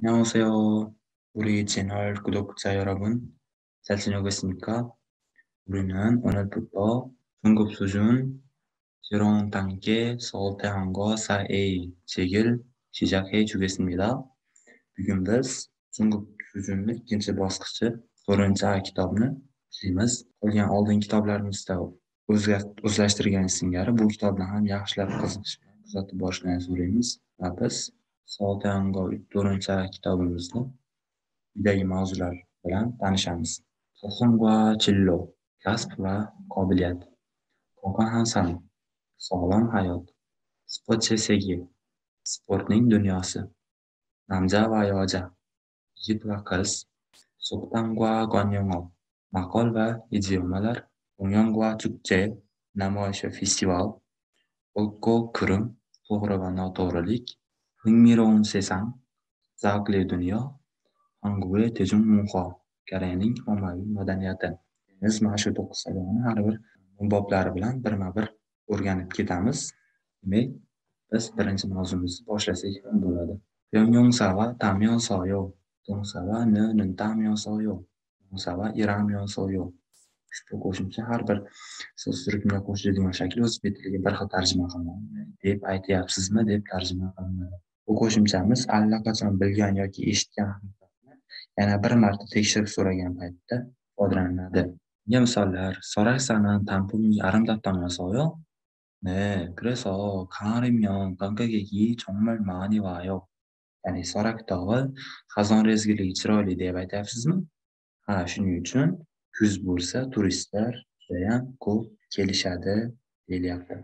안녕하세요. 우리 채널 구독자 여러분, 잘 지내고 있습니까? 우리는 오늘부터 중급 수준 새로운 단계 서울대학교 4A 책을 시작해 주겠습니다. Bugun biz 중급 수준ni ikkinchi bosqichi 4A kitobni ishlaymiz. Qolgan oldingi kitoblarimizda o'zlashtirgan singari bu kitobni ham yaxshilab qiziqish bilan kuzatib borishlarini so'raymiz va biz Soltango 4A kitobimizni quyidagi mavzular bilan tanishamiz. So'xin va Chillo, kasb va qobiliyat, Ko'kan Hasan, sog'lom hayot, sport chesagi, sportning dunyosi, Namja va Yoja, yigit va qiz, So'qdan va Gonyongo, maqol va idiomalar, Gonyong va Chukche, namoyish va festival, O'kko Kurum, to'g'ri va noto'g'rilik, Hingmiron Sesang, zavqli dunyo, Hangui Tejung Munho, Koreyaning ommaviy madaniyati. Biz mana shu 9 savolni har bir boblari bilan birma-bir o'rganib ketamiz. Demak, biz birinchi mavzumizni boshlasak ham bo'ladi. Pyongyangsa Tamyon Soyo, Tongsava Nön Tamyon Soyo, Tongsava Iramyon Soyo. Ushbu qo'shimcha har bir so'z turkumiga qo'shiladigan shakli o'zbek tiliga bir xil tarjima qilinadi. Deb aytyapsizmi deb tarjima qilinadi. Bu qo'shimchamiz allaqachon bilgan yoki eshitgan haqiqatni yana bir marta tekshirib so'ragan paytda foydalaniladi. Bunga misollar: Sorasanan tampun이 아름답다면서요? 네, 그래서 가을이면 관광객이 정말 많이 와요. Ya'ni Sorak tog'i xazon rezgiligi chiroyli deb aytyapsizmi? Ha, shuning uchun kuz bo'lsa turistlar judayam ko'p kelishadi deyilyapti.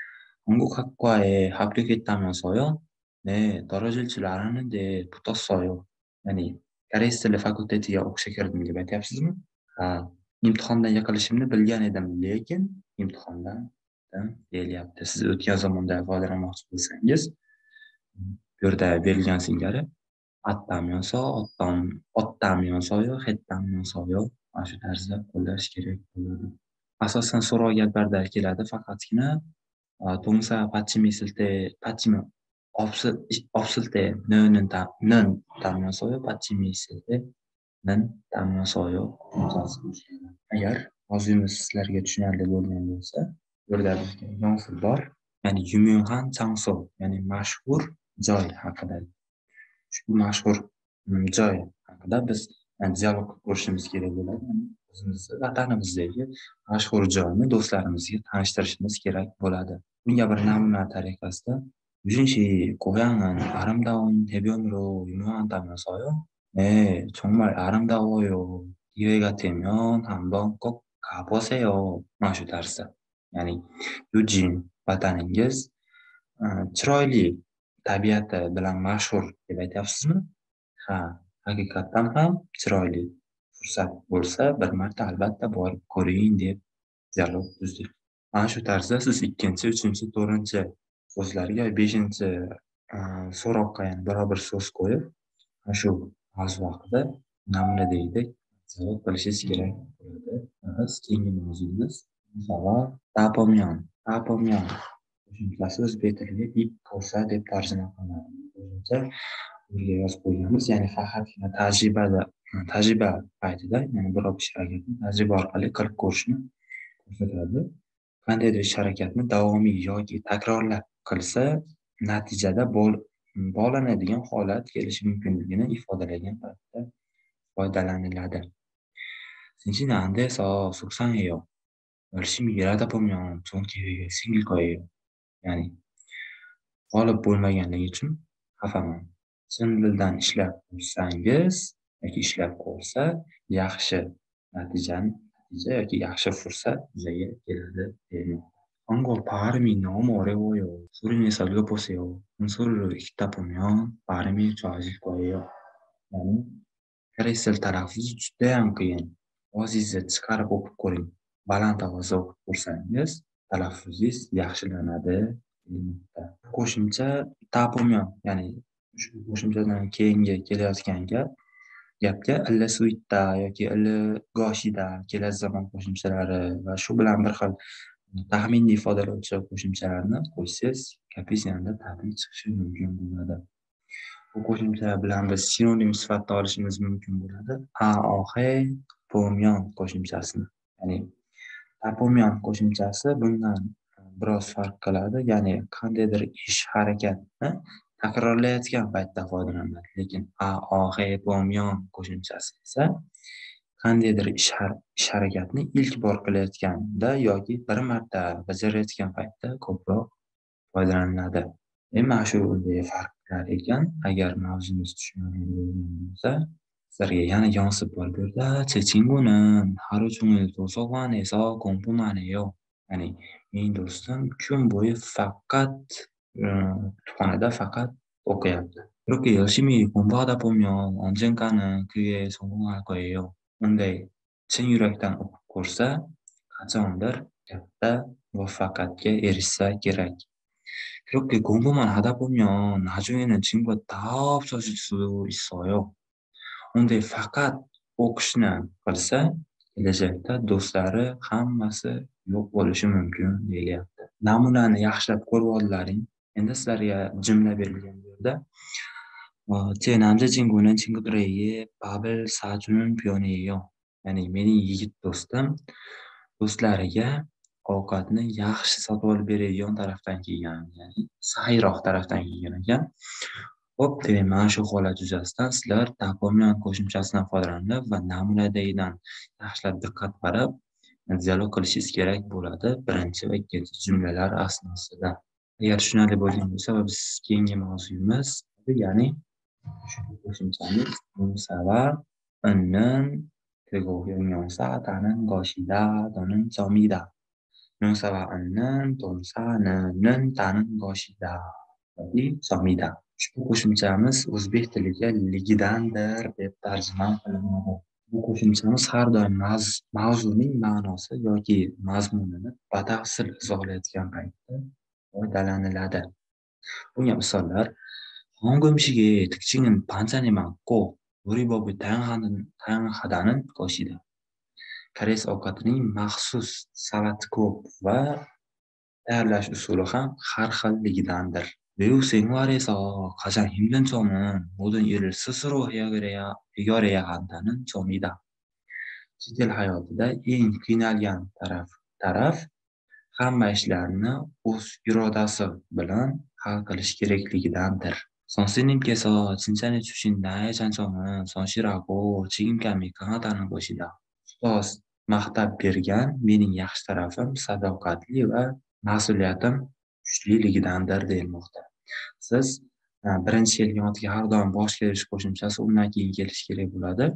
한국학과에 합격했다면서요? 네, 떨어질 줄 알았는데 붙었어요. Ya'ni koreys tili fakultetiga o'qishga kirdim deb aytyapsizmi? Ha, imtihondan yiqilishimni bilgan edim, lekin imtihondan deyilyapti. Siz o'tgan zamonda foydalanmoqchi bo'lsangiz, bu yerda berilgan singari attamyonso, ottamyonsoyo, hettamyonsoyo mana shu tarzda qo'llash kerak bo'ladi. Asosan so'rovga albatta keladi, faqatgina 동사 받침 있을 때 받침이 없을 때 는은 따면서요. 받침이 있을 때는 따면서요. 동사를 ishlaydi. Agar mavzuimiz sizlarga tushunarli bo'lgan bo'lsa, bu yerda bizga yonsil bor, ya'ni Yumyongan Changso, ya'ni mashhur joy haqida. Ushbu mashhur joy haqida biz dialog ko'rishimiz kerak bo'ladi. O'zimizni vatanimizdagi mashhur joyni do'stlarimizga tanishtirishimiz kerak bo'ladi. Bunga bir namuna tariqasida 유진씨 고향은 아름다운 해변으로 유명하다면서요? 네, 정말 아름다워요. 기회가 되면 한번 꼭 가보세요. mana shu tarzda. Ya'ni Yujin vataningiz chiroyli tabiati bilan mashhur deb aytyapsizmi? Ha, haqiqatdan ham chiroyli. Fursat bo'lsa bir marta albatta borib ko'ring deb dialog tuzdik. Mana shu tarzda siz 2-chi, 3-chi, 4-chi so'zlarga 5-chi so'roqqa yana biror bir so'z qo'yib, mana shu mavzu haqida namunadagidek javob qilishingiz kerak bo'ladi. Biz keyingi mavzumiz Tapomyon. Tapomyon qo'shimchasi o'zbek tiliga ip ko'sa deb tarjima qilinadi. O'zimcha burga yozib qo'yganmiz. Ya'ni faqatgina tajriba paytida, ya'ni biror ish harakatni tajriba orqali qilib ko'rishni ko'rsatadi. Qandaydir ish harakatni davomiy yoki takrorlab qilsa, natijada bog'lanadigan holat kelishi mumkinligini ifodalagan paytda foydalaniladi. 진진한데서 속상해요. 열심히 일하다 보면 좋은 기회가 생길 거예요. Ya'ni g'olib bo'lmaganligi uchun xafaman. Chin dildan ishlab ko'rsangiz yoki ishlab ko'rsa, yaxshi natija yoki yaxshi fursat yuzaga keladi deyman. 한국 발음이 너무 어려워요. 소리 내서 읽어보세요. 소리로 읽다 보면 발음이 좋아질 거예요. Ya'ni koreys tili talaffuzi judayam qiyin. Ovozingizga chiqarib o'qib ko'ring. Baland ovozda o'qib ko'rsangiz, talaffuzingiz yaxshilanadi demoqda. Qo'shimcha tapomyon, ya'ni ushbu qo'shimchadan keyingi kelayotgan gapga illa suitda yoki illa goshida kelasi zamon qo'shimchalari va shu bilan bir xil taxminni ifodalovchi qo'shimchalarni qo'shsangiz, gapingiz yanada tabiiy chiqishi mumkin bo'ladi. Bu qo'shimcha bilan biz sinonim sifatda olishimiz mumkin bo'ladi. Aohe pomyon qo'shimchasini. Ya'ni tapomyon qo'shimchasi bundan biroz farq qiladi. Ya'ni qandaydir ish harakatni takrorlayotgan paytda foydalaniladi. Lekin aohe pomyon qo'shimchasi esa qandaydir ish harakatni ilk bor qilayotganda yoki bir marta bajarayotgan paytda ko'proq foydalaniladi. Mana shu farqlar ekan. Agar mavzumiz tushunarli bo'lgan bo'lsa, sizlarga yana yonsib bor bu yerda 제 친구는 하루 종일 도서관에서 공부만 해요. Ya'ni mening do'stim kun bo'yi faqat kutubxonada faqat o'qiyapti. 그렇게 열심히 공부하다 보면 언젠가는 그게 성공할 거예요. unday chin yurakdan o'qib ko'rsa, qachondir katta muvaffaqiyatga erishsa kerak. 그렇게 공부만 하다 보면 나중에는 친구가 다 없어질 수 있어요. unday faqat o'qishni qilsa, kelajakda do'stlari hammasi yo'q bo'lishi mumkin deyilyapti. Namunani yaxshilab ko'rib oldilaring. Endi sizlarga jumla berilgan bu yerda. 제 남자친구는 친구들에게 밥을 사주는 편이에요. Ya'ni mening yigit do'stim do'stlariga ovqatni yaxshi sotib olib beradigan tarafdan kelgan, ya'ni saxiyroq tarafdan kelgan ekan. Xo'p, demak mana shu holat yuzasidan sizlar tapomyon qo'shimchasidan foydalanib va namunadagidan yaxshilab diqqat qarab dialog qilishingiz kerak bo'ladi birinchi va ikkinchi jumlalar asnosida. Agar tushunarli bo'lgan bo'lsa va biz keyingi mavzuyimiz, ya'ni qo'shimchamiz 동사와 은는 그리고 형용사 다는 것이다 또는 점이다. 명사와 은는 동사는 다는 것이다 yoki 점이다. Ushbu qo'shimchamiz o'zbek tiliga ligidandir deb tarjima qilinadi. Bu qo'shimchamiz har doim mavzuning ma'nosi yoki mazmunini batafsil izohlayotgan paytda foydalaniladi. Bunga misollar: 한국 음식에 특징은 반찬이 많고 요리법이 다양하다는 것이다. Koreys ovqatining maxsus salati ko'p va tayyorlash usuli ham har xilligidandir. 외국 생활에서 가장 힘든 점은 모든 일을 스스로 해결해야 한다는 점이다. Chet el hayotida eng qiynalgan taraf hamma ishlarni o'z irodasi bilan hal qilish kerakligidandir. 선생님께서 칭찬해 주신 나의 장점은 성실하고 책임감이 강하다는 것이다. Ustoz maqtab bergan mening yaxshi tarafim sadoqatli va mas'uliyatim kuchliligidandir deyilmoqda. Siz birinchi kelgan otga har doim bosh kelish qo'shimchasi undan keyin kelishi kerak bo'ladi.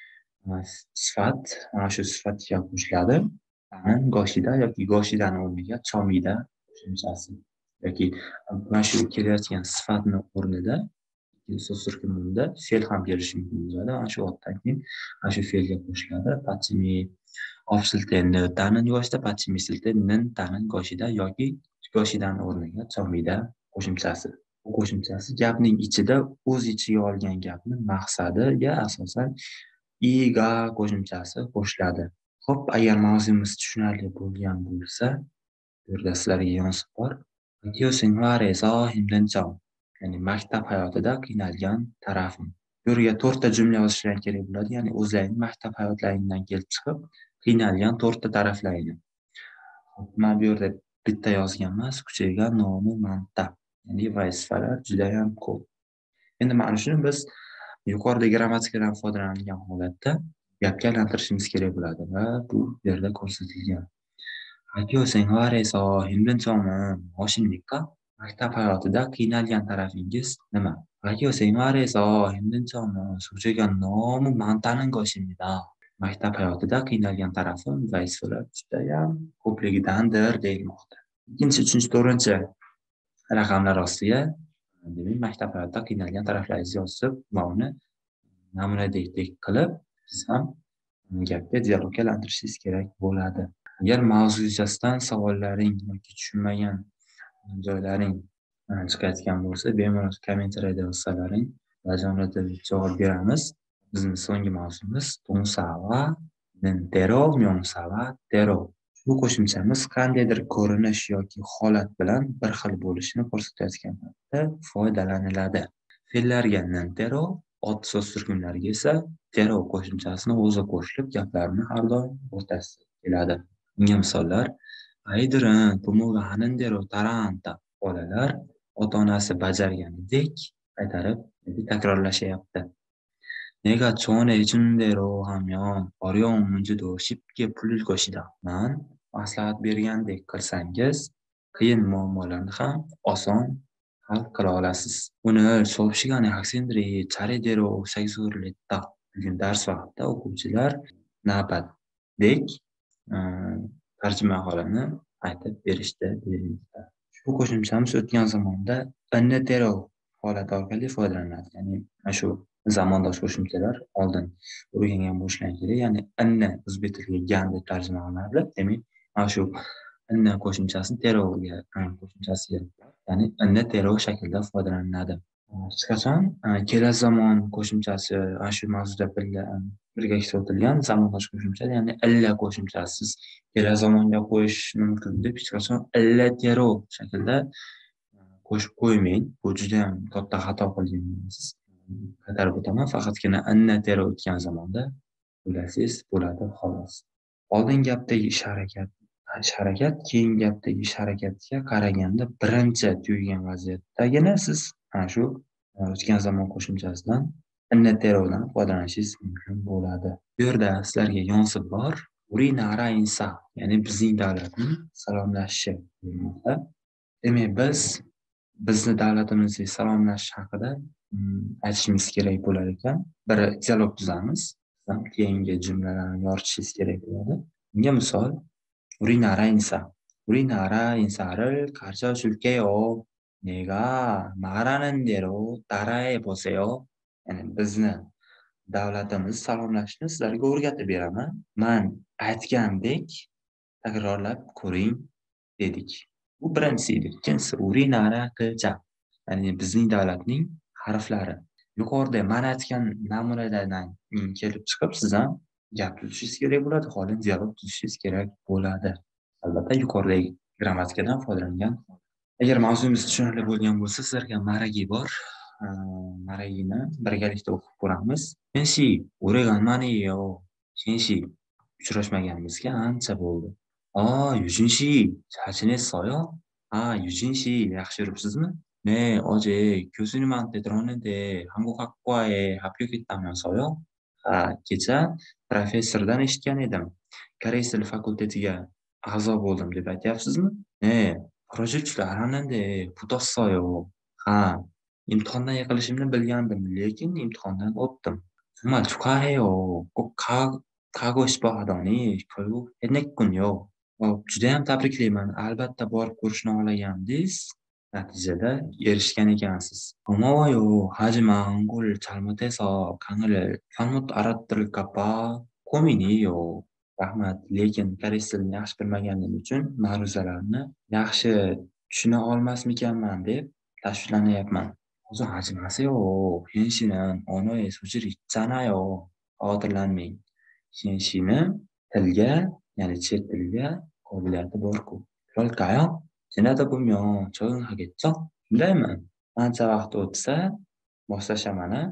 Sifat mana shu sifatga qo'shiladi. Goshida yoki goshidani o'rniga chomida qo'shimchasi yoki mana shu kelayotgan sifatni o'rnida so'z turkumida fe'l ham kelishi mumkin bo'ladi. Ana shu otdan keyin mana shu fe'lga qo'shiladi. Пацими avshilteni danin goshida пацими siltenin danin goshida yoki goshidani o'rniga chomida qo'shimchasi. Bu qo'shimchasi gapning ichida o'z ichiga olgan gapni maqsadiga asosan iga qo'shimchasi qo'shiladi. Xo'p, agar mavzumiz tushunarli bo'lgan bo'lsa, bu yerda sizlarga yonsib bor. 학교 생활에서 힘든 점, ya'ni maktab hayotida qiynalgan tarafim. Bu yerga 4 ta jumla yozishlar kerak bo'ladi, ya'ni o'zlarining maktab hayotlaringdan kelib chiqib, qiynalgan 4 ta taraflarini. Men bu yerda bitta yozgan emas, kuchaygan nomi manta, ya'ni vazifalar juda ham ko'p. Endi mana shuni biz yuqorida grammatikadan foydalangan holatda gapga aylantirishimiz kerak bo'ladi va bu yerda ko'rsatilgan. 학교 생활에서 힘든 점은 무엇입니까? maktab hayotida qiynalgan tarafingiz nima? 학교 생활에서 힘든 점은 숙제가 너무 많다는 것입니다. Maktab hayotida qiynalgan tarafim vazifalar judayam ko'pligidandir deyilmoqda. Ikkinchi, uchinchi, to'rtinchi raqamlar ostiga demak maktab hayotida qiynalgan taraflaringizni yozib va uni namunadek qilib siz ham gapga dialogga aylantirishingiz kerak bo'ladi. Agar mavzu yuzasidan savollaring yoki tushunmagan joylaring chiqayotgan bo'lsa, bemalol kommentariyada yozsalaring, bajonida javob beramiz. Bizning so'nggi mavzumiz 동사와 dero, 명사와 dero. Bu qo'shimchamiz qandaydir ko'rinish yoki holat bilan bir xil bo'lishini ko'rsatayotgan paytda foydalaniladi. Fe'llarga nin tero, ot so'z turkumlariga esa tero qo'shimchasini o'zi qo'shilib gaplarni har doim o'rtasiga keladi. Bunga misollar: aydirin to'mug'i hanindero taranta. Bolalar ota-onasi bajarganidek qaytarib takrorlashyapti. Nega chone ichindero hamyon, oryon munjido shipke pulil ko'shida. Man maslahat bergandek qilsangiz, qiyin muammolarni ham oson hal qila olasiz. 오늘 수업 시간에 학생들이 차례대로 자기소개를 했다. Bugun dars vaqtida o'quvchilar navbatdek tarjima holini aytib berishdi deyilmoqda. Ushbu qo'shimchamiz o'tgan zamonda innetero holati orqali foydalanadi. Ya'ni mana shu zamondosh qo'shimchalar oldin o'rgangan bo'lishlari kerak. Ya'ni inna o'zbek tiliga gan deb tarjima qilinadi. Demak, mana shu inna qo'shimchasini teroga qo'shimchasiga, ya'ni inna tero shaklida foydalanadi. Hech qachon kelasi zamon qo'shimchasi ana shu mavzuda birga ishlatilgan zamondosh qo'shimcha, ya'ni illa qo'shimchasiz kelasi zamonga qo'yish mumkin deb hech qachon illa tero shaklda qo'shib qo'ymang. Bu juda ham katta xato qilgansiz. Qaytarib o'taman, faqatgina inna tero o'tgan zamonda o'ylasangiz bo'ladi xolos. Oldin gapdagi ish harakat, keyin gapdagi ish harakatga qaraganda birinchi tugagan vaziyatdagina siz ana shu o'tgan zamon qo'shimchasidan inna terodan foydalanishingiz mumkin bo'ladi. Bu yerda sizlarga yonsib bor urinara insa, ya'ni bizning davlatning salomlashishi demoqda. Demak, bizni davlatimizning salomlashishi haqida aytishimiz kerak bo'lar ekan. Bir dialog tuzamiz. Keyingi jumlalarni yoritishingiz kerak bo'ladi. Bunga misol: 우리나라 인사. 우리나라 인사를 가르쳐 줄게요. 내가 말하는 대로 따라해 보세요. Ya'ni bizni davlatimiz salomlashishni sizlarga o'rgatib beraman. Men aytgandek takrorlab ko'ring dedik. Bu birinchisi edi. Ikkinchisi urinara qilcha. Ya'ni bizning davlatning harflari. Yuqorida men aytgan namunalardan kelib chiqib siz ham gap tuzishingiz kerak bo'ladi, hozir dialog tuzishingiz kerak bo'ladi. Albatta yuqoridagi grammatikadan foydalangan. Agar mavzumiz tushunarli bo'lgan bo'lsa, sizlarga maragi bor. Maragini birgalikda o'qib ko'ramiz. Shenshi, o'rganmaniyo. Shenshi, uchrashmaganimizga ancha bo'ldi. Yujinshi, charchinaysiz-yo? Yujinshi, yaxshi yuribsizmi? 네, 어제 교수님한테 들었는데 한국학과에 합격했다면서요? kecha professordan eshitgan edim. Koreys tili fakultetiga a'zo bo'ldim deb aytyapsizmi? Projectlar hammanda 붙었어요. imtihondan yiqilishimni bilgandim, lekin imtihondan o'tdim. 정말 축하해요. 꼭 가고 싶어 하더니 결국 해냈군요. judayam tabriklayman. Albatta borib ko'rishni xohlagandingiz. Natijada erishgan ekansiz. 고마워요. 하지만 한국어를 잘못해서 강의를 잘못 알아들을까 봐 고민이에요. Rahmat, lekin koreys tilini yaxshi bilmaganim uchun ma'ruzalarni yaxshi tushuna olmasmikanman deb tashvishlanyapman. Hozir hajimase요. Shenshinin 언어에 소질이 있잖아요. Xavotirlanmang. Shenshini tilga, ya'ni chet tilga qobiliyati bor-ku. 그럴까요? 지나다 보면 적응하겠죠? shundaymi? Ancha vaqt o'tsa moslashamani.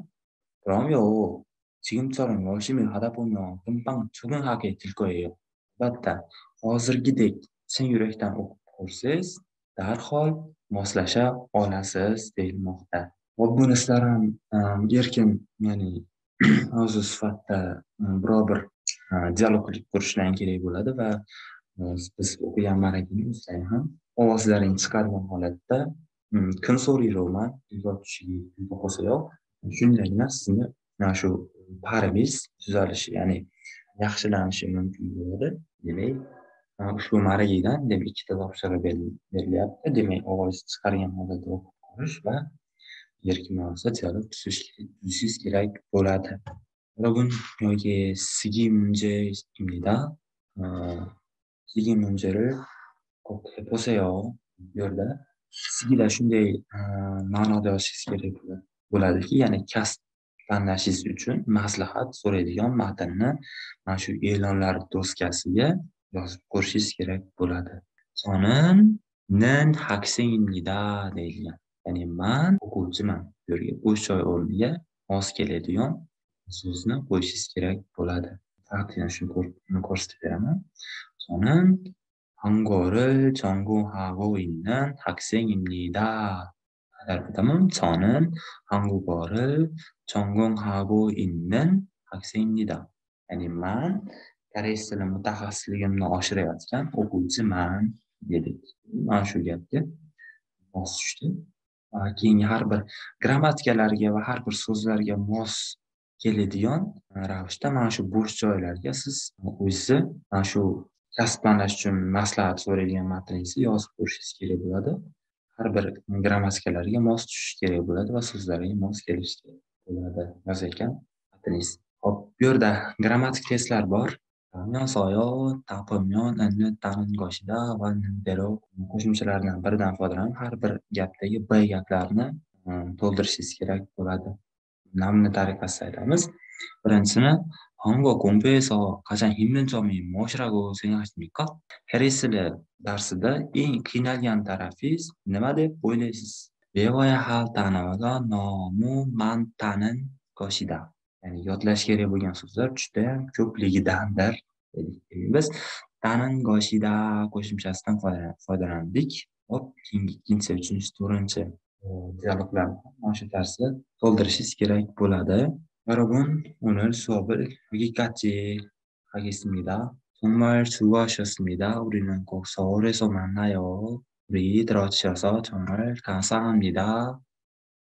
그럼요. 지금처럼 열심히 하다 보면 금방 적응하게 될 거예요. Albatta, hozirgidek chin yurakdan o'qib ko'rsangiz, darhol moslasha olasiz deyilmoqda. Buni sizlar ham erkin, ya'ni mavzu sifatida biror bir dialog qilib ko'rishlaring kerak bo'ladi va biz o'qigan maragini o'zlari ham ovozlaring chiqargan holatda kun so'rayroman ilg'or tushiga qo'sayoq shundagina sizni mana shu paringiz tuzalishi, ya'ni yaxshilanishi mumkin bo'ladi. Demak, ushbu maragidan ikkita topshiriq berilyapti. Demak, ovoz chiqargan holatda o'qib ko'rish va erkin bo'lsa dialog tuzishingiz kerak bo'ladi. 여러분, 여기에 쓰기 문제입니다. 쓰기 문제를 꼭 해보세요. bu yerda sizga shunday ma'noda yozishingiz kerak bo'ladiki, ya'ni kasb tanlashingiz uchun maslahat so'raydigan matnni mana shu e'lonlar doskasiga yozib ko'rishingiz kerak bo'ladi. 저는 학생입니다 deyilgan. ya'ni man o'quvchiman. Bu yerga bo'sh joy o'rniga mos keladigan so'zni qo'yishingiz kerak bo'ladi. Faqat yana shuni ko'rsatib beraman. 저는 한국어를 전공하고 있는 학생입니다. 그다음은 저는 한국어를 전공하고 있는 학생입니다. ya'ni man koreys tili mutaxassisligimni oshirayotgan o'quvchiman dedik. Mana shu gapga mos tushdi. Keyingi har bir grammatikalarga va har bir so'zlarga mos keladigan ravishda mana shu bo'sh joylarga siz o'zingizni mana shu kasb tanlash uchun maslahat so'raydigan matningizni yozib ko'rishingiz kerak bo'ladi. Har bir grammatikalarga mos tushishi kerak bo'ladi va so'zlarga mos kelishi kerak bo'ladi yozayotgan matningiz. Hop, bu yerda grammatik testlar bor. Soyo, taqimyon, inni, ta'nin qo'shida va nindero qo'shimchalardan biridan foydalanib har bir gapdagi b gaplarni to'ldirishingiz kerak bo'ladi. Namuna tariqasida aytamiz. Birinchisini 한국어 공부에서 가장 힘든 점이 무엇이라고 생각하십니까? Koreys tili darsida eng qiynalgan tarafingiz nima deb o'ylaysiz? 외워야 할 단어가 너무 많다는 것이다. Ya'ni yodlash kerak bo'lgan so'zlar juda ham ko'pligidandir dedik. Biz ta'nin goshida qo'shimchasidan foydalandik. Hop, keyingi ikkinchi, uchinchi, to'rtinchi dialoglarni mana shu tarzda to'ldirishingiz kerak bo'ladi. 여러분, 오늘 수업을 여기까지 하겠습니다. 정말 수고하셨습니다. 우리는 꼭 서울에서 만나요. 우리 들어주셔서 정말 감사합니다.